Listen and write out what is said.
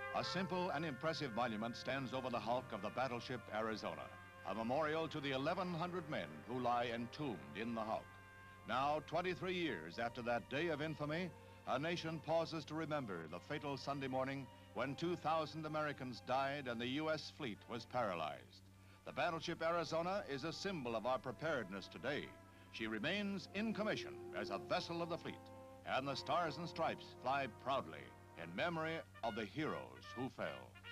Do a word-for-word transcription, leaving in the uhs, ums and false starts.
A simple and impressive monument stands over the hulk of the battleship Arizona, a memorial to the eleven hundred men who lie entombed in the hulk. Now, twenty-three years after that day of infamy, a nation pauses to remember the fatal Sunday morning when two thousand Americans died and the U S fleet was paralyzed. The battleship Arizona is a symbol of our preparedness today. She remains in commission as a vessel of the fleet, and the stars and stripes fly proudly in memory of the heroes who fell.